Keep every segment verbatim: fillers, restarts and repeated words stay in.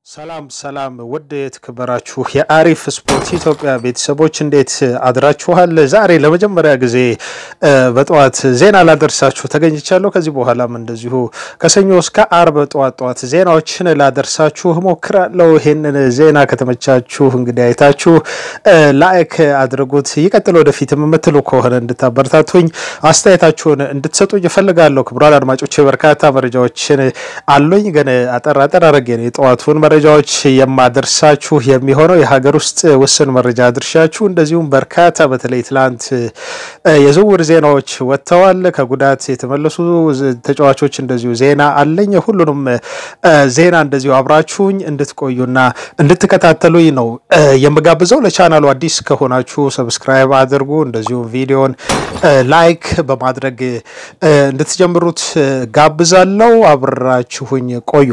ሰላም ሰላም ውድ የተከበራችሁ የአሪፍ ስፖርት ኢትዮጵያ ቤተሰቦች እንዴት አድራችኋል? ዛሬ ለመጀመሪያ ጊዜ በጧት ዜና ላደርሳችሁ ተገኝቻለሁ። ከዚህ በኋላም እንደዚሁ ከሰኞ እስከ አርብ ጧት ጧት ዜናዎችን ላደርሳችሁ ሞክራለሁ። ይሄንን ዜና ከተመቻችሁ እንግዲህ አይታችሁ ላይክ አድርጉት። ይቀጥል ወደፊትም የምትሉ ከሆነ እንድታበረታቱኝ አስተያየታችሁን እንድትሰጡኝ እፈልጋለሁ። ክቡራን አድማጮቼ በርካታ መረጃዎችን አሉኝ፣ ግን አጠር አጠር አድርጌ ነው የጧቱን መረጃዎች የማደርሳችሁ የሚሆነው። የሀገር ውስጥ ውስን መረጃ አድርሻችሁ እንደዚሁም በርካታ በተለይ ትላንት የዝውውር ዜናዎች ወጥተዋል። ከጉዳት የተመለሱ ተጫዋቾች እንደዚሁ ዜና አለኝ። ሁሉንም ዜና እንደዚሁ አብራችሁኝ እንድትቆዩና እንድትከታተሉኝ ነው የምጋብዘው። ለቻናሉ አዲስ ከሆናችሁ ሰብስክራይብ አድርጉ፣ እንደዚሁ ቪዲዮን ላይክ በማድረግ እንድትጀምሩት ጋብዛለሁ። አብራችሁኝ ቆዩ።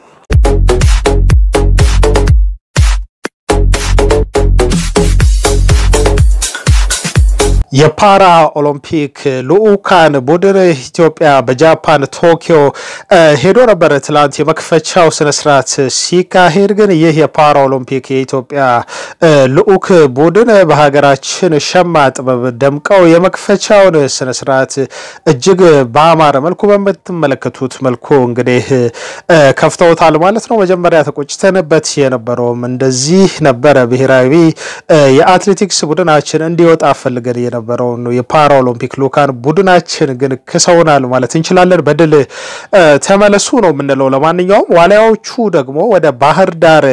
የፓራ ኦሎምፒክ ልኡካን ቡድን ኢትዮጵያ በጃፓን ቶኪዮ ሄዶ ነበር ትላንት የመክፈቻው ስነ ስርዓት ሲካሄድ። ግን ይህ የፓራ ኦሎምፒክ የኢትዮጵያ ልኡክ ቡድን በሀገራችን ሸማ ጥበብ ደምቀው የመክፈቻውን ስነ ስርዓት እጅግ በአማረ መልኩ በምትመለከቱት መልኩ እንግዲህ ከፍተውታል ማለት ነው። መጀመሪያ ተቆጭተንበት የነበረውም እንደዚህ ነበረ። ብሔራዊ የአትሌቲክስ ቡድናችን እንዲወጣ ፈልገን የነበረው ነው የፓራ ኦሎምፒክ ልኡካን ቡድናችን ግን ከሰውናል ማለት እንችላለን። በድል ተመለሱ ነው የምንለው። ለማንኛውም ዋሊያዎቹ ደግሞ ወደ ባህር ዳር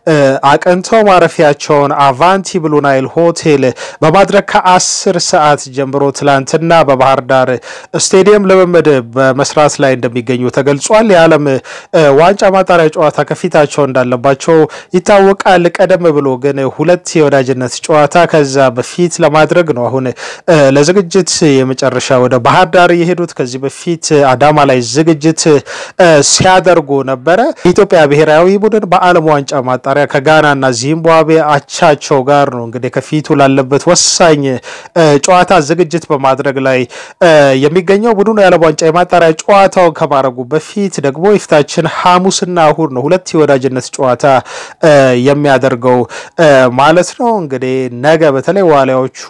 አቀንተው ማረፊያቸውን አቫንቲ ብሉ ናይል ሆቴል በማድረግ ከአስር ሰዓት ጀምሮ ትላንትና በባህር ዳር ስቴዲየም ልምምድ በመስራት ላይ እንደሚገኙ ተገልጿል። የዓለም ዋንጫ ማጣሪያ ጨዋታ ከፊታቸው እንዳለባቸው ይታወቃል። ቀደም ብሎ ግን ሁለት የወዳጅነት ጨዋታ ከዛ በፊት ለማድረግ ነው አሁን ለዝግጅት የመጨረሻ ወደ ባህር ዳር የሄዱት። ከዚህ በፊት አዳማ ላይ ዝግጅት ሲያደርጉ ነበረ። ኢትዮጵያ ብሔራዊ ቡድን በዓለም ዋንጫ ማጣሪያ ከጋናና ዚምባብዌ አቻቸው ጋር ነው እንግዲህ ከፊቱ ላለበት ወሳኝ ጨዋታ ዝግጅት በማድረግ ላይ የሚገኘው። ቡድኑ የዓለም ዋንጫ የማጣሪያ ጨዋታውን ከማድረጉ በፊት ደግሞ ይፍታችን ሐሙስና እሁድ ነው ሁለት የወዳጅነት ጨዋታ የሚያደርገው ማለት ነው። እንግዲህ ነገ በተለይ ዋሊያዎቹ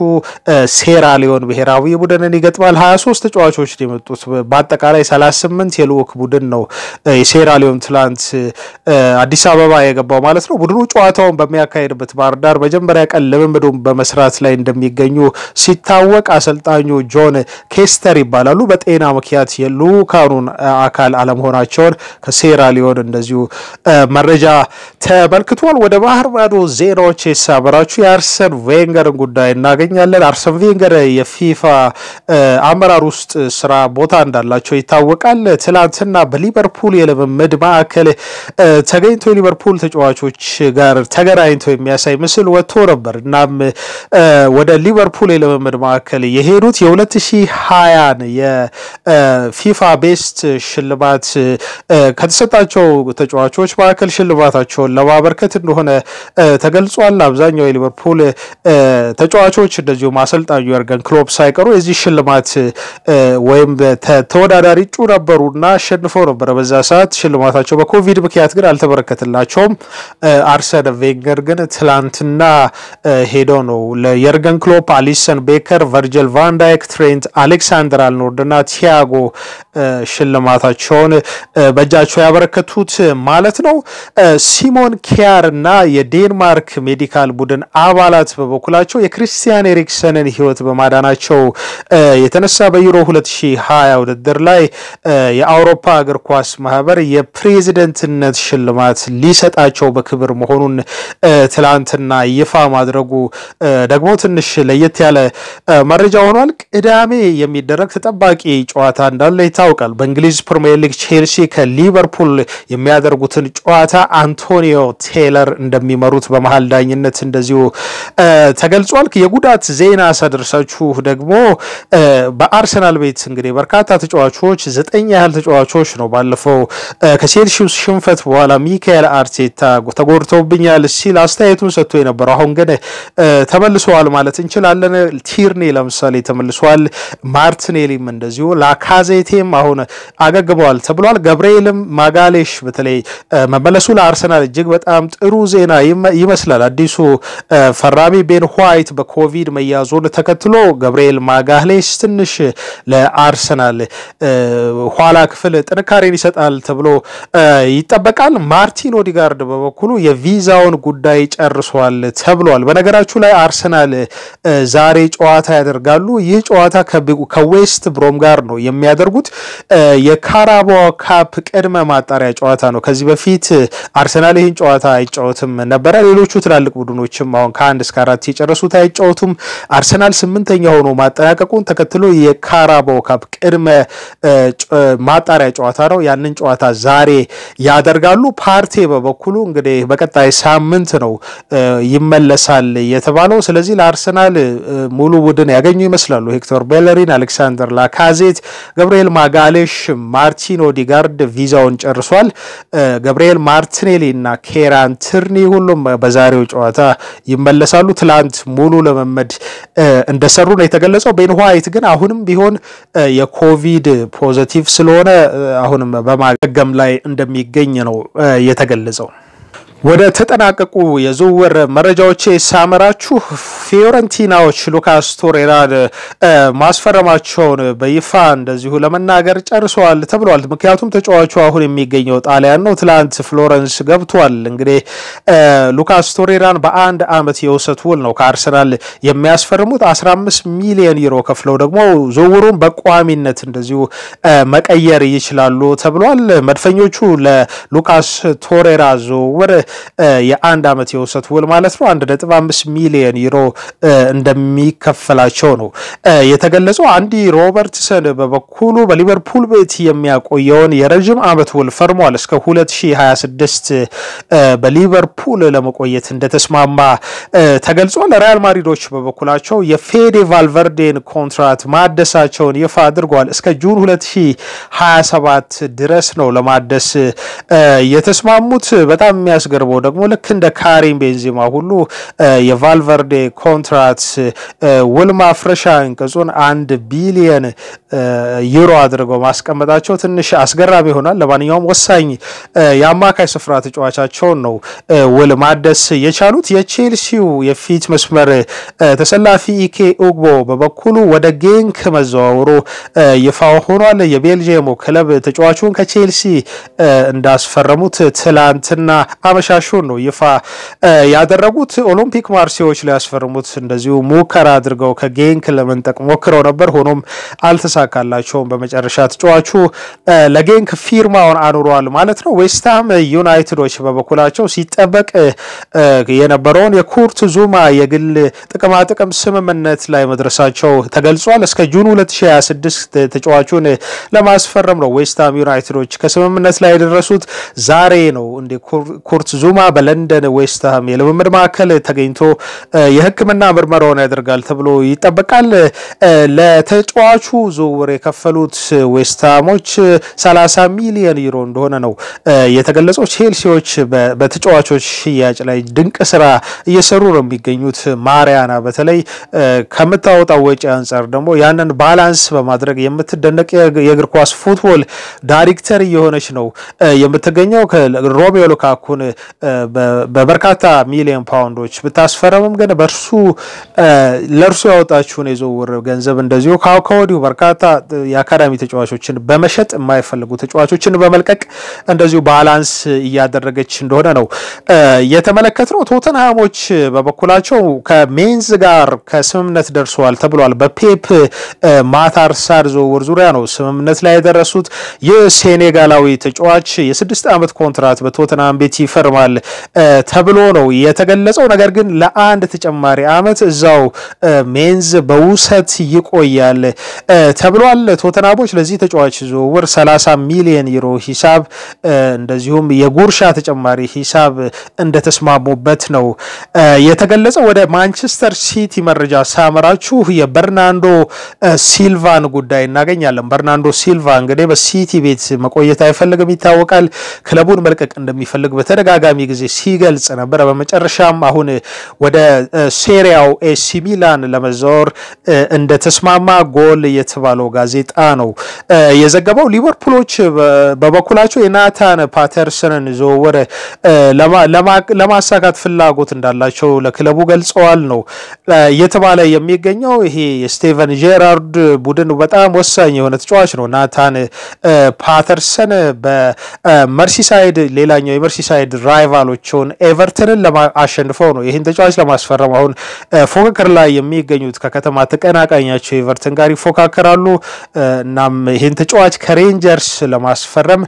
ሴራሊዮን ብሔራዊ ቡድንን ይገጥማል። ሀያ ሶስት ተጫዋቾች የመጡት በአጠቃላይ ሰላሳ ስምንት የልኡክ ቡድን ነው የሴራሊዮን ትላንት አዲስ አበባ የገባው ማለት ነው። ቡድኑ ጨዋታውን በሚያካሄድበት ባህር ዳር መጀመሪያ ቀን ልምምዱን በመስራት ላይ እንደሚገኙ ሲታወቅ አሰልጣኙ ጆን ኬስተር ይባላሉ። በጤና ምክንያት የልኡካኑን አካል አለመሆናቸውን ከሴራሊዮን እንደዚሁ መረጃ ተመልክቷል። ወደ ባህር ማዶ ዜናዎች የሳበራችሁ የአርሰን ቬንገርን ጉዳይ እናገኛለን። አርሰን ቬንገር የፊፋ አመራር ውስጥ ስራ ቦታ እንዳላቸው ይታወቃል። ትላንትና በሊቨርፑል የልምምድ ማዕከል ተገኝቶ የሊቨርፑል ተጫዋቾች ጋር ተገናኝቶ የሚያሳይ ምስል ወጥቶ ነበር። እናም ወደ ሊቨርፑል የልምምድ ማዕከል የሄዱት የ2020 የፊፋ ቤስት ሽልማት ከተሰጣቸው ተጫዋቾች ማዕከል ሽልማታቸውን ለማበርከት እንደሆነ ተገልጿል። አብዛኛው የሊቨርፑል ተጫዋቾች እንደዚሁ ማሰልጣኙ የርገን ክሎፕ ሳይቀሩ የዚህ ሽልማት ወይም ተወዳዳሪ እጩ ነበሩና አሸንፈው ነበር። በዛ ሰዓት ሽልማታቸው በኮቪድ ምክንያት ግን አልተበረከተላቸውም። አርሰን ቬንገር ግን ትላንትና ሄደው ነው ለየርገን ክሎፕ፣ አሊሰን ቤከር፣ ቨርጅል ቫን ዳይክ፣ ትሬንት አሌክሳንደር አርኖልድና ቲያጎ ሽልማታቸውን በእጃቸው ያበረከቱት ማለት ነው። ሲሞን ኪያርና የዴንማርክ ሜዲካል ቡድን አባላት በበኩላቸው የክሪስቲያን ኤሪክሰንን ህይወት በማዳናቸው የተነሳ በዩሮ ሁለት ሺህ ሃያ ውድድር ላይ የአውሮፓ እግር ኳስ ማህበር የፕሬዝዳንትነት ሽልማት ሊሰጣቸው በክብር መሆኑን ትላንትና ይፋ ማድረጉ ደግሞ ትንሽ ለየት ያለ መረጃ ሆኗል። ቅዳሜ የሚደረግ ተጠባቂ ጨዋታ እንዳለ ይታወቃል። በእንግሊዝ ፕሪሚየር ሊግ ቼልሲ ከሊቨርፑል የሚያደርጉትን ጨዋታ አንቶኒዮ ቴይለር እንደሚመሩት በመሃል ዳኝነት እንደዚሁ ተገልጿል። የጉዳት ዜና ከደረሳችሁ ደግሞ በአርሰናል ቤት እንግዲህ በርካታ ተጫዋቾች ዘጠኝ ያህል ተጫዋቾች ነው ባለፈው ከቼልሲው ሽንፈት በኋላ ሚካኤል አርቴታ ተጎድተውብኛል ሲል አስተያየቱን ሰጥቶ የነበረው አሁን ግን ተመልሰዋል ማለት እንችላለን። ቲርኒ ለምሳሌ ተመልሷል፣ ማርቲኔሊም እንደዚሁ፣ ላካዜቴም አሁን አገግመዋል ተብሏል። ገብርኤልም ማጋሌሽ በተለይ መመለሱ ለአርሰናል እጅግ በጣም ጥሩ ዜና ይመስላል። አዲሱ ፈራሚ ቤን ዋይት በኮቪድ መያዙን ተከትሎ ገብርኤል ማጋሌሽ ትንሽ ለአርሰናል ኋላ ክፍል ጥንካሬን ይሰጣል ተብሎ ይጠበቃል። ማርቲን ኦዲጋርድ በበኩሉ የቪዛውን ጉዳይ ጨርሷል ተብሏል። በነገራችሁ ላይ አርሰናል ዛሬ ጨዋታ ያደርጋሉ። ይህ ጨዋታ ከዌስት ብሮም ጋር ነው የሚያደርጉት። የካራባኦ ካፕ ቅድመ ማጣሪያ ጨዋታ ነው። ከዚህ በፊት አርሰናል ይህን ጨዋታ አይጫወትም ነበር። ሌሎቹ ትላልቅ ቡድኖችም አሁን ከአንድ እስከ አራት የጨረሱት አይጫወቱም። አርሰናል ስምንተኛ ሆኖ ማጠናቀቁን ተከትሎ የካራባኦ ካፕ ቅድመ ማጣሪያ ጨዋታ ነው። ያንን ጨዋታ ዛሬ ያደርጋሉ። ፓርቴ በበኩሉ እንግዲህ በቀጣይ ሳምንት ነው ይመለሳል የተባለው። ስለዚህ ለአርሰናል ሙሉ ቡድን ያገኙ ይመስላሉ። ሄክቶር ቤለሪን፣ አሌክሳንደር ላካዜት፣ ገብርኤል ማጋሌሽ፣ ማርቲን ኦዲጋርድ ቪዛውን ጨርሷል። ገብርኤል ማርቲኔሊ እና ኬራን ትርኒ ሁሉም በዛሬው ጨዋታ ይመለሳሉ። ትላንት ሙሉ ለመመድ እንደሰሩ ነው የተገለጸው። ቤን ዋይት ግን አሁንም ቢሆን የኮቪድ ፖዚቲቭ ስለሆነ አሁንም በማገገም ላይ እንደሚገኝ ነው የተገለጸው። ወደ ተጠናቀቁ የዝውውር መረጃዎች ሳመራችሁ ፊዮረንቲናዎች ሉካስ ቶሬራን ማስፈረማቸውን በይፋ እንደዚሁ ለመናገር ጨርሰዋል ተብሏል። ምክንያቱም ተጫዋቹ አሁን የሚገኘው ጣሊያን ነው። ትላንት ፍሎረንስ ገብቷል። እንግዲህ ሉካስ ቶሬራን በአንድ አመት የውሰት ውል ነው ከአርሰናል የሚያስፈርሙት። አስራ አምስት ሚሊዮን ዩሮ ከፍለው ደግሞ ዝውውሩን በቋሚነት እንደዚሁ መቀየር ይችላሉ ተብሏል። መድፈኞቹ ለሉካስ ቶሬራ ዝውውር የአንድ አመት የውሰት ውል ማለት ነው አንድ ነጥብ አምስት ሚሊዮን ዩሮ እንደሚከፈላቸው ነው የተገለጸው። አንዲ ሮበርትሰን በበኩሉ በሊቨርፑል ቤት የሚያቆየውን የረጅም አመት ውል ፈርሟል። እስከ ሁለት ሺህ ሃያ ስድስት በሊቨርፑል ለመቆየት እንደተስማማ ተገልጿል። ሪያል ማድሪዶች በበኩላቸው የፌዴ ቫልቨርዴን ኮንትራት ማደሳቸውን ይፋ አድርጓል። እስከ ጁን ሁለት ሺህ ሃያ ሰባት ድረስ ነው ለማደስ የተስማሙት። በጣም የሚያስገርመው ደግሞ ልክ እንደ ካሪም ቤንዚማ ሁሉ የቫልቨርዴ ኮንትራት ውል ማፍረሻ አንቀጹን አንድ ቢሊዮን ዩሮ አድርገው ማስቀመጣቸው ትንሽ አስገራሚ ይሆናል። ለማንኛውም ወሳኝ የአማካይ ስፍራ ተጫዋቻቸውን ነው ውል ማደስ የቻሉት። የቼልሲው የፊት መስመር ተሰላፊ ኢኬ ኡግቦ በበኩሉ ወደ ጌንክ መዘዋወሩ ይፋ ሆኗል። የቤልጂየሙ ክለብ ተጫዋቹን ከቼልሲ እንዳስፈረሙት ትላንትና አመሻሹን ነው ይፋ ያደረጉት። ኦሎምፒክ ማርሴዎች ላይ ያስፈረሙት እንደዚሁ ሙከራ አድርገው ከጌንክ ለመንጠቅ ሞክረው ነበር። ሆኖም አልተሳካላቸውም። በመጨረሻ ተጫዋቹ ለጌንክ ፊርማውን አኑሯል ማለት ነው። ዌስትሃም ዩናይትዶች በበኩላቸው ሲጠበቅ የነበረውን የኩርት ዙማ የግል ጥቅማ ጥቅም ስምምነት ላይ መድረሳቸው ተገልጿል። እስከ ጁን ሁለት ሺህ ሃያ ስድስት ተጫዋቹን ለማስፈረም ነው ዌስትሃም ዩናይትዶች ከስምምነት ላይ የደረሱት። ዛሬ ነው እንደ ኩርት ዙማ በለንደን ዌስትሃም የልምምድ ማዕከል ተገኝቶ የሕክምና ምርመራውን ያደርጋል ተብሎ ይጠበቃል። ለተጫዋቹ ዝውውር የከፈሉት ዌስትሃሞች ሰላሳ ሚሊዮን ዩሮ እንደሆነ ነው የተገለጸው። ቼልሲዎች በተጫዋቾች ሽያጭ ላይ ድንቅ ስራ እየሰሩ ነው የሚገኙት። ማሪያና በተለይ ከምታወጣው ወጪ አንፃር ደግሞ ያንን ባላንስ በማድረግ የምትደነቅ የእግር ኳስ ፉትቦል ዳይሬክተር እየሆነች ነው የምትገኘው። ሮሜዮ ሉካኩን በበርካታ ሚሊዮን ፓውንዶች ብታስፈረምም ግን በርሱ ለርሱ ያወጣችውን የዝውውር ገንዘብ እንደዚሁ ከወዲሁ በርካታ የአካዳሚ ተጫዋቾችን በመሸጥ የማይፈልጉ ተጫዋቾችን በመልቀቅ እንደዚሁ ባላንስ እያደረገች እንደሆነ ነው የተመለከተው። ቶተንሃሞች በበኩላቸው ከሜንዝ ጋር ከስምምነት ደርሰዋል ተብሏል። በፔፕ ማታር ሳር ዝውውር ዙሪያ ነው ስምምነት ላይ የደረሱት። የሴኔጋላዊ ተጫዋች የስድስት አመት ኮንትራት በቶተንሃም ቤት ይፈርማል ተብሎ ነው የተገለጸው። ነገር ግን ለአንድ ተጨማሪ አመት እዛው ሜንዝ በውሰት ይቆያል ተብሏል። ቶተናሞች ለዚህ ተጫዋች ዝውውር ሰላሳ ሚሊዮን ዩሮ ሂሳብ እንደዚሁም የጉርሻ ተጨማሪ ሂሳብ እንደተስማሙበት ነው የተገለጸው። ወደ ማንቸስተር ሲቲ መረጃ ሳመራችሁ የበርናንዶ ሲልቫን ጉዳይ እናገኛለን። በርናንዶ ሲልቫ እንግዲህ በሲቲ ቤት መቆየት አይፈልግም ይታወቃል። ክለቡን መልቀቅ እንደሚፈልግ በተደጋጋሚ ጊዜ ሲገልጽ ነበር። በመጨረሻም አሁን ወደ ሴሪያው ኤሲ ሚላን ለመዛወር እንደተስማማ ጎል የተባለው ጋዜጣ ነው የዘገበው። ሊቨርፑሎች በበኩላቸው የናታን ፓተርሰንን ዝውውር ለማሳካት ፍላጎት እንዳላቸው ለክለቡ ገልጸዋል ነው የተባለ የሚገኘው። ይሄ የስቴቨን ጄራርድ ቡድን በጣም ወሳኝ የሆነ ተጫዋች ነው ናታን ፓተርሰን። በመርሲሳይድ ሌላኛው የመርሲሳይድ ራይቫሎችን ኤቨርተንን ለማሸነፈው ነው ይሄን ተጫዋች ለማስፈረም አሁን ፎካከር ላይ የሚገኙት ከከተማ ተቀናቃኛቸው ኤቨርተን ጋር ይፎካከራሉ። እናም ይሄን ተጫዋች ከሬንጀርስ ለማስፈረም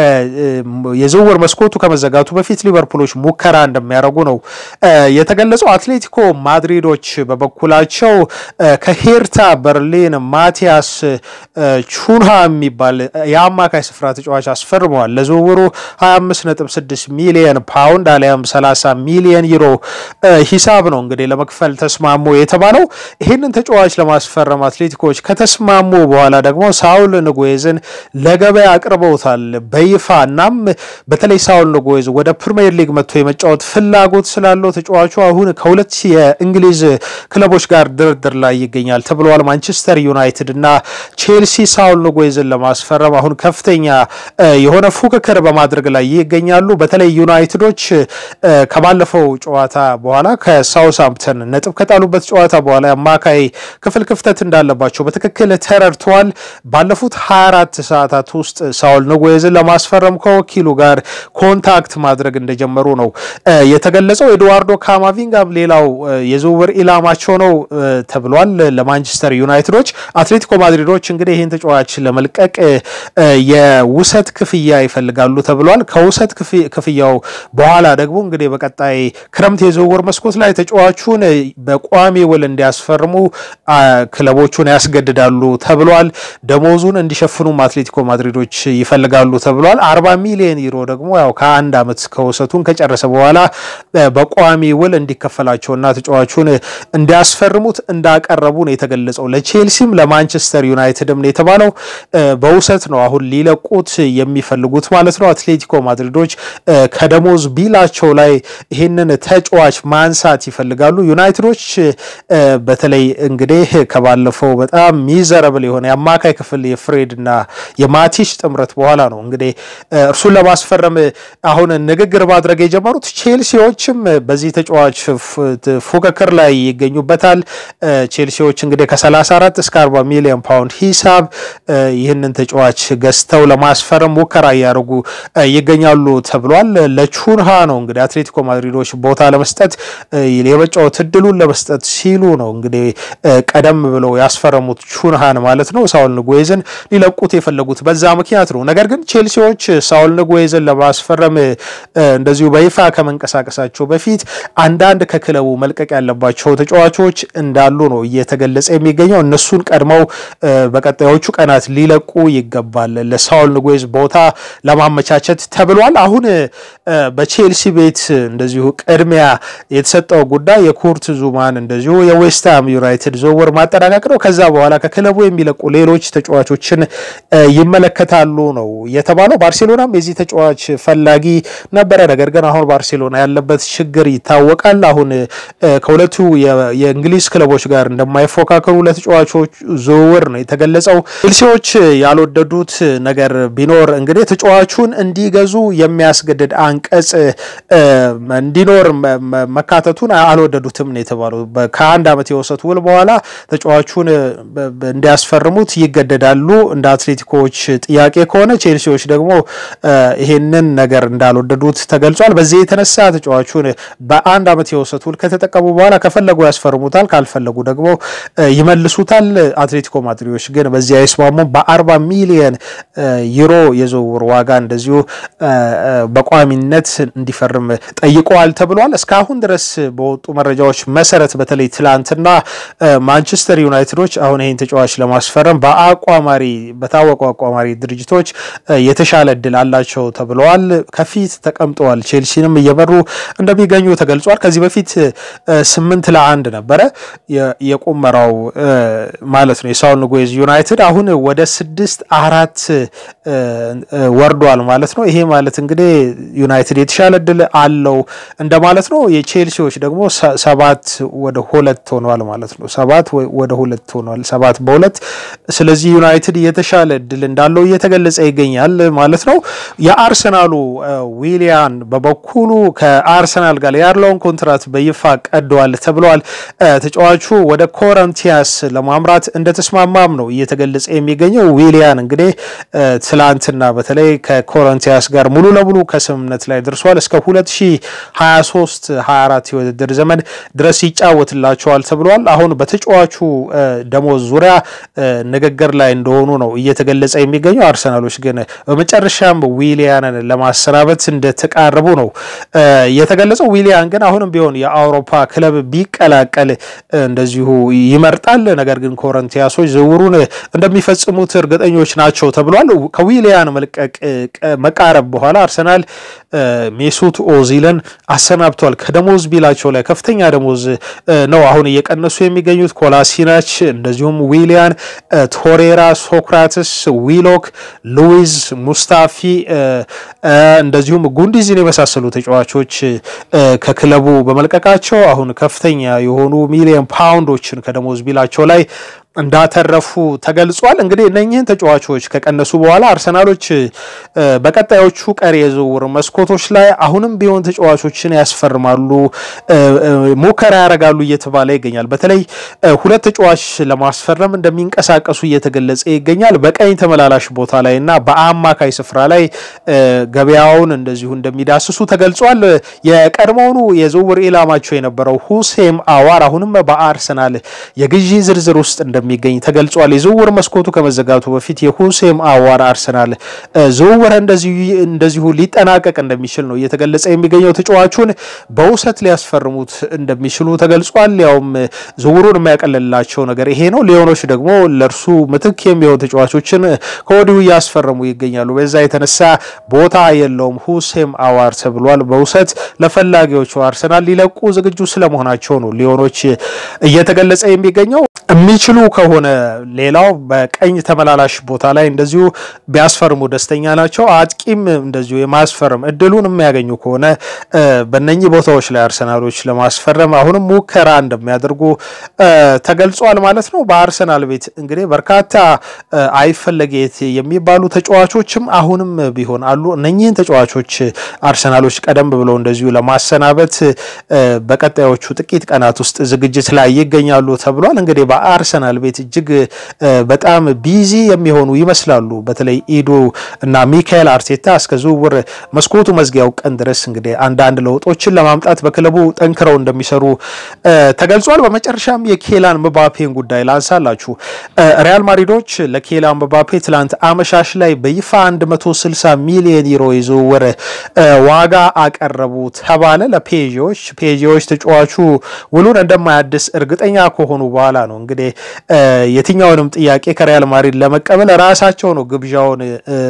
የዝውውር መስኮቱ ከመዘጋቱ በፊት ሊቨርፑሎች ሙከራ እንደሚያደርጉ ነው የተገለጸው። አትሌቲኮ ማድሪዶች በበኩላቸው ከሄርታ በርሊን ማቲያስ ቹንሃ የሚባል የአማካይ ስፍራ ተጫዋች አስፈርመዋል። ለዝውውሩ ሃያ አምስት ነጥብ ስድስት ሚሊዮን ፓውንድ አሊያም ሰላሳ ሚሊዮን ዩሮ ሂሳብ ነው እንግዲህ ለመክፈል ተስማሙ የተባለው። ይሄንን ተጫዋች ለማስፈረም አትሌቲኮች ከተስማሙ በኋላ ደግሞ ሳውል ንጉዌዝን ለገበያ አቅርበውታል በይፋ። እናም በተለይ ሳውል ንጉዌዝ ወደ ፕሪሚየር ሊግ መጥቶ የመጫወት ፍላጎት ስላለው ተጫዋቹ አሁን ከሁለት የእንግሊዝ ክለቦች ጋር ድርድር ላይ ይገኛል ተብሏል። ማንቸስተር ዩናይትድ እና ቼልሲ ሳውል ንጉዌዝን ለማስፈረም አሁን ከፍተኛ የሆነ ፉክክር በማድረግ ላይ ይገኛሉ። በተለይ ዩናይትዶች ከባለፈው ጨዋታ በኋላ ከሳውዝሃምፕተን ነጥብ ከጣሉበት ጨዋታ በኋላ አማካይ ክፍል ክፍተት እንዳለባቸው በትክክል ተረድተዋል። ባለፉት ሃያ አራት ሰዓታት ውስጥ ሳውል ንጉዌዝን ለማስፈረም ከወኪሉ ጋር ኮንታክት ማድረግ እንደጀመሩ ነው የተገለጸው። ኤድዋርዶ ካማቪንጋም ሌላው የዝውውር ኢላማቸው ነው ተብሏል ለማንቸስተር ዩናይትዶች። አትሌቲኮ ማድሪዶች እንግዲህ ይህን ተጫዋች ለመልቀቅ የውሰት ክፍያ ይፈልጋሉ ተብሏል። ከውሰት ክፍያው በኋላ ደግሞ እንግዲህ በቀጣይ ክረምት የዝውውር መስኮት ላይ ተጫዋቹን በቋሚ ውል እንዲያስፈርሙ ክለቦቹን ያስገድዳሉ ተብሏል። ደሞዙን እንዲሸፍኑ አትሌቲኮ ማድሪዶች ይፈልጋሉ ተብሏል። አርባ ሚሊዮን ዩሮ ደግሞ ያው ከአንድ አመት ከውሰቱን ከጨረሰ በኋላ በቋሚ ውል እንዲከፈላቸውና ተጫዋቹን እንዲያስፈርሙት እንዳቀረቡ ነው የተገለጸው። ለቼልሲም ለማንቸስተር ዩናይትድም ነው የተባለው በውሰት ነው አሁን ሊለቁት የሚፈልጉት ማለት ነው። አትሌቲኮ ማድሪዶች ከደሞዝ ቢላቸው ላይ ይሄንን ተጫዋች ማንሳት ይፈልጋሉ። ዩናይትዶች በተለይ እንግዲህ ከባለፈው በጣም ሚዘረብል የሆነ የአማካይ ክፍል የፍሬድና የማቲሽ ጥምረት በኋላ ነው እንግዲህ እርሱን ለማስፈረም አሁን ንግግር ማድረግ የጀመሩት። ቼልሲዎችም በዚህ ተጫዋች ፉክክር ላይ ይገኙበታል። ቼልሲዎች እንግዲህ ከሰላሳ አራት እስከ አርባ ሚሊዮን ፓውንድ ሂሳብ ይህንን ተጫዋች ገዝተው ለማስፈረም ሙከራ ያደርጉ ይገኛሉ ተብሏል። ለቹንሃ ነው እንግዲህ አትሌቲኮ ማድሪዶች ቦታ ለመስጠት የመጫወት እድሉን ለመስጠት ሲሉ ነው እንግዲህ ቀደም ብለው ያስፈረሙት ቹንሃን ማለት ነው። ሳውል ንጉዌዝን ሊለቁት የፈለጉት በዛ ምክንያት ነው። ነገር ግን ቼልሲዎች ሳውል ንጉዌዝን ለማስፈረም እንደዚሁ በይፋ ከመንቀሳቀሳቸው በፊት አንዳንድ ከክለቡ መልቀቅ ያለባቸው ተጫዋቾች እንዳሉ ነው እየተገለጸ የሚገኘው። እነሱን ቀድመው በቀጣዮቹ ቀናት ሊለቁ ይገባል ለሳውል ንጉዌዝ ቦታ ለማመቻቸት ተብሏል። አሁን በቼልሲ ቤት እንደዚሁ ቅድሚያ የተሰጠው ጉዳይ የኩርት ዙማን እንደዚሁ የዌስትሃም ዩናይትድ ዝውውር ማጠናቀቅ ነው። ከዛ በኋላ ከክለቡ የሚለቁ ሌሎች ተጫዋቾችን ይመለከታሉ ነው የተባለው። ባርሴሎናም የዚህ ተጫዋች ፈላጊ ነበረ። ነገር ግን አሁን ባርሴሎና ያለበት ችግር ይታወቃል። አሁን ከሁለቱ የእንግሊዝ ክለቦች ጋር እንደማይፎካከሩ ለተጫዋቾች ዝውውር ነው የተገለጸው። ቼልሲዎች ያልወደዱት ነገር ቢኖር እንግዲህ ተጫዋቹን እንዲገዙ የሚያስገድድ አንቀጽ እንዲኖር መካተቱን አልወደዱትም ነው የተባለው። ከአንድ አመት የወሰቱ ውል በኋላ ተጫዋቹን እንዲያስፈርሙት ይገደዳሉ እንደ አትሌቲኮች ጥያቄ ከሆነ። ቼልሲዎች ደግሞ ይሄንን ነገር እንዳልወደዱት ተገልጿል። በዚህ የተነሳ ተጫዋቹን በአንድ አመት የወሰቱ ውል ከተጠቀሙ በኋላ ከፈለጉ ያስፈርሙታል፣ ካልፈለጉ ደግሞ ይመልሱታል። አትሌቲኮ ማድሪዶች ግን በዚህ አይስማሙም። በአርባ ሚሊዮን ዩሮ የዝውውር ዋጋ እንደዚሁ በቋሚነት እንዲፈርም ጠይቀዋል ተብሏል። እስካሁን ድረስ በወጡ መረጃዎች መሰረት በተለይ ትላንትና ማንቸስተር ዩናይትዶች አሁን ይሄን ተጫዋች ለማስፈረም በአቋማሪ በታወቁ አቋማሪ ድርጅቶች የተሻለ እድል አላቸው ተብለዋል ከፊት ተቀምጠዋል ቼልሲንም እየመሩ እንደሚገኙ ተገልጿል ከዚህ በፊት ስምንት ለአንድ ነበረ የቆመራው ማለት ነው የሳው ንጉዌዝ ዩናይትድ አሁን ወደ ስድስት አራት ወርዷል ማለት ነው ይሄ ማለት እንግዲህ ዩናይትድ የተሻለ እድል አለው እንደማለት ነው የቼልሲዎች ደግሞ ሰባት ወደ ሁለት ሆኗል ማለት ነው ሰባት ወደ ሁለት ሆኗል ሰባት በሁለት ስለዚህ ዩናይትድ የተሻለ እድል እንዳለው እየተገለጸ ይገኛል ማለት ነው የአርሰናሉ ዊሊያን በበኩሉ ከአርሰናል ጋር ያለውን ኮንትራት በይፋ ቀደዋል ተብሏል ተጫዋቹ ወደ ኮረንቲያስ ለማምራት እንደተስማማም ነው እየተገለጸ የሚገኘው ዊሊያን እንግዲህ ትላንትና በተለይ ከኮረንቲያስ ጋር ሙሉ ለሙሉ ከስምምነት ላይ ደርሷል እስከ ሁለት ሺህ ሃያ ሶስት ሃያ አራት የውድድር ዘመን ድረስ ይጫወትላቸዋል ተብሏል አሁን በተጫዋቹ ደሞዝ ዙሪያ ንግግር ላይ እንደሆኑ ነው እየተገለጸ የሚገኘው አርሰናሎች ግን በመጨረሻም ዊሊያንን ለማሰናበት እንደተቃረቡ ነው የተገለጸው ዊሊያን ግን አሁንም ቢሆን የአውሮፓ ክለብ ቢቀላቀል እንደዚሁ ይመርጣል ነገር ግን ኮረንቲያሶች ዝውውሩን እንደሚፈጽሙት እርግጠኞች ናቸው ተብሏል ከዊሊያን መልቀቅ መቃረብ በኋላ አርሰናል ሜሱት ኦዚልን አሰናብቷል ከደሞዝ ቢላቸው ላይ ከፍተኛ ደሞዝ ነው አሁን እየቀነሱ የሚገኙት ኮላሲናች እንደዚሁም ዊሊያን ቶሬራ ሶክራትስ ዊሎክ ሉዊዝ ሙስታፊ እንደዚሁም ጉንዲዝን የመሳሰሉ ተጫዋቾች ከክለቡ በመልቀቃቸው አሁን ከፍተኛ የሆኑ ሚሊዮን ፓውንዶችን ከደሞዝ ቢላቸው ላይ እንዳተረፉ ተገልጿል እንግዲህ እነኚህን ተጫዋቾች ከቀነሱ በኋላ አርሰናሎች በቀጣዮቹ ቀሪ የዝውውር መስኮቶች ላይ አሁንም ቢሆን ተጫዋቾችን ያስፈርማሉ ሙከራ ያረጋሉ እየተባለ ይገኛል በተለይ ሁለት ተጫዋች ለማስፈረም እንደሚንቀሳቀሱ እየተገለጸ ይገኛል በቀኝ ተመላላሽ ቦታ ላይና በአማካይ ስፍራ ላይ ገበያውን እንደዚሁ እንደሚዳስሱ ተገልጿል የቀድሞውኑ የዝውውር ኢላማቸው የነበረው ሁሴም አዋር አሁንም በአርሰናል የግዢ ዝርዝር ውስጥ እንደሚገኝ ተገልጿል የዝውውር መስኮቱ ከመዘጋቱ በፊት የሁሴም አዋር አርሰናል ዝውውር እንደዚሁ እንደዚሁ ሊጠናቀቅ እንደሚችል ነው እየተገለጸ የሚገኘው ተጫዋቹን በውሰት ሊያስፈርሙት እንደሚችሉ ተገልጿል ያውም ዝውውሩን የሚያቀልላቸው ነገር ይሄ ነው ሊዮኖች ደግሞ ለርሱ ምትክ የሚሆኑ ተጫዋቾችን ከወዲሁ ያስፈርሙ ይገኛሉ በዛ የተነሳ ቦታ የለውም ሁሴም አዋር ተብሏል በውሰት ለፈላጊዎቹ አርሰናል ሊለቁ ዝግጁ ስለመሆናቸው ነው ሊዮኖች እየተገለጸ የሚገኘው የሚችሉ ከሆነ ሌላው በቀኝ ተመላላሽ ቦታ ላይ እንደዚሁ ቢያስፈርሙ ደስተኛ ናቸው አጥቂም እንደዚሁ የማስፈረም እድሉን የሚያገኙ ከሆነ በእነኚህ ቦታዎች ላይ አርሰናሎች ለማስፈረም አሁንም ሙከራ እንደሚያደርጉ ተገልጿል ማለት ነው በአርሰናል ቤት እንግዲህ በርካታ አይፈለጌት የሚባሉ ተጫዋቾችም አሁንም ቢሆን አሉ እነኚህን ተጫዋቾች አርሰናሎች ቀደም ብለው እንደዚሁ ለማሰናበት በቀጣዮቹ ጥቂት ቀናት ውስጥ ዝግጅት ላይ ይገኛሉ ተብሏል እንግዲህ በአርሰናል ቤት እጅግ በጣም ቢዚ የሚሆኑ ይመስላሉ በተለይ ኢዶ እና ሚካኤል አርቴታ እስከ ዝውውር መስኮቱ መዝጊያው ቀን ድረስ እንግዲህ አንድ አንድ ለውጦችን ለማምጣት በክለቡ ጠንክረው እንደሚሰሩ ተገልጿል በመጨረሻም የኬላን ምባፔን ጉዳይ ላንሳላችሁ ሪያል ማድሪዶች ለኬላን ምባፔ ትላንት አመሻሽ ላይ በይፋ አንድ መቶ ስልሳ ሚሊዮን ዩሮ ዝውውር ዋጋ አቀረቡ ተባለ ለፔጂዎች ፔጂዎች ተጫዋቹ ውሉን እንደማያድስ እርግጠኛ ከሆኑ በኋላ ነው እንግዲህ የትኛውንም ጥያቄ ከሪያል ማድሪድ ለመቀበል ራሳቸው ነው ግብዣውን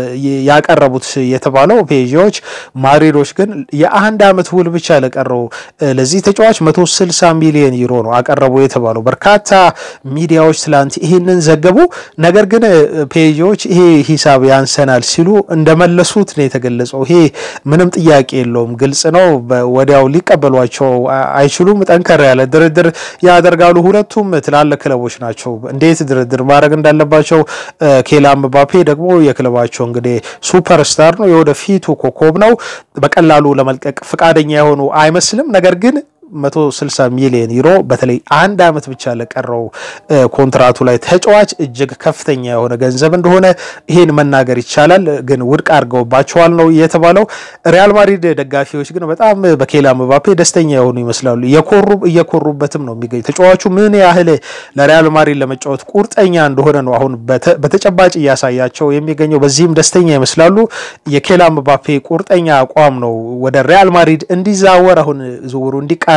ያቀረቡት የተባለው ፔጂዎች ማድሪዶች ግን የአንድ አመት ውል ብቻ ለቀረው ለዚህ ተጫዋች መቶ ስልሳ ሚሊዮን ዩሮ ነው አቀረቡ የተባለው በርካታ ሚዲያዎች ትላንት ይሄንን ዘገቡ ነገር ግን ፔጂዎች ይሄ ሂሳብ ያንሰናል ሲሉ እንደመለሱት ነው የተገለጸው ይሄ ምንም ጥያቄ የለውም ግልጽ ነው ወዲያው ሊቀበሏቸው አይችሉም ጠንከር ያለ ድርድር ያደርጋሉ ሁለቱም ትላልቅ ክለቦች ናቸው እንዴት ድርድር ማድረግ እንዳለባቸው ኬላን ምባፔ ደግሞ የክለባቸው እንግዲህ ሱፐርስታር ነው የወደፊቱ ኮከብ ነው በቀላሉ ለመልቀቅ ፍቃደኛ የሆኑ አይመስልም ነገር ግን መቶ ስልሳ ሚሊዮን ዩሮ በተለይ አንድ አመት ብቻ ለቀረው ኮንትራቱ ላይ ተጫዋች እጅግ ከፍተኛ የሆነ ገንዘብ እንደሆነ ይሄን መናገር ይቻላል ግን ውድቅ አድርገውባቸዋል ነው የተባለው ሪያል ማድሪድ ደጋፊዎች ግን በጣም በኬላን ምባፔ ደስተኛ የሆኑ ይመስላሉ የኮሩ እየኮሩበትም ነው የሚገኝ ተጫዋቹ ምን ያህል ለሪያል ማድሪድ ለመጫወት ቁርጠኛ እንደሆነ ነው አሁን በተጨባጭ ያሳያቸው የሚገኘው በዚህም ደስተኛ ይመስላሉ የኬላን ምባፔ ቁርጠኛ አቋም ነው ወደ ሪያል ማድሪድ እንዲዛወር አሁን ዝውውሩ እንዲቃ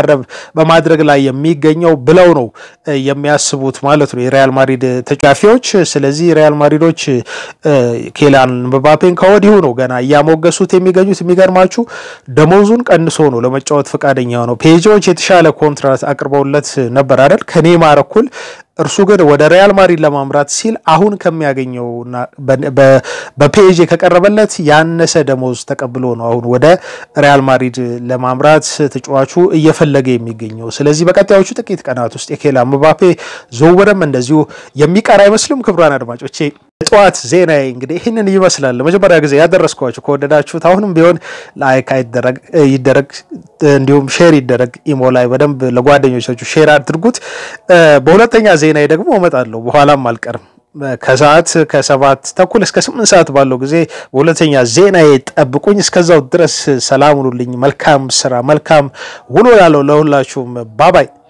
እንዲቃረብ በማድረግ ላይ የሚገኘው ብለው ነው የሚያስቡት ማለት ነው የሪያል ማድሪድ ተጫዋቾች ስለዚህ ሪያል ማድሪዶች ኬሊያን ምባፔን ከወዲሁ ነው ገና ያሞገሱት የሚገኙት የሚገርማችሁ ደሞዙን ቀንሶ ነው ለመጫወት ፈቃደኛ ነው ፔጆች የተሻለ ኮንትራት አቅርበውለት ነበር አይደል ከኔማር እኩል እርሱ ግን ወደ ሪያል ማድሪድ ለማምራት ሲል አሁን ከሚያገኘውና በፔጅ ከቀረበለት ያነሰ ደሞዝ ተቀብሎ ነው አሁን ወደ ሪያል ማድሪድ ለማምራት ተጫዋቹ እየፈለገ የሚገኘው ስለዚህ በቀጣዮቹ ጥቂት ቀናት ውስጥ የኬሊያን ምባፔ ዝውውርም እንደዚሁ የሚቀር አይመስልም ክቡራን አድማጮቼ ጧት ዜና እንግዲህ ይሄንን ይመስላል ለመጀመሪያ ጊዜ ያደረስኳችሁ ከወደዳችሁት አሁንም ቢሆን ላይክ አይደረግ ይደረግ እንዲሁም ሼር ይደረግ ኢሞ ላይ በደንብ ለጓደኞቻችሁ ሼር አድርጉት በሁለተኛ ዜና ደግሞ እመጣለሁ በኋላም አልቀርም ከሰዓት ከሰባት ተኩል እስከ ስምንት ሰዓት ባለው ጊዜ በሁለተኛ ዜና ይጠብቁኝ እስከዛው ድረስ ሰላም ሁኑልኝ መልካም ስራ መልካም ውሎ ያለው ለሁላችሁም ባባይ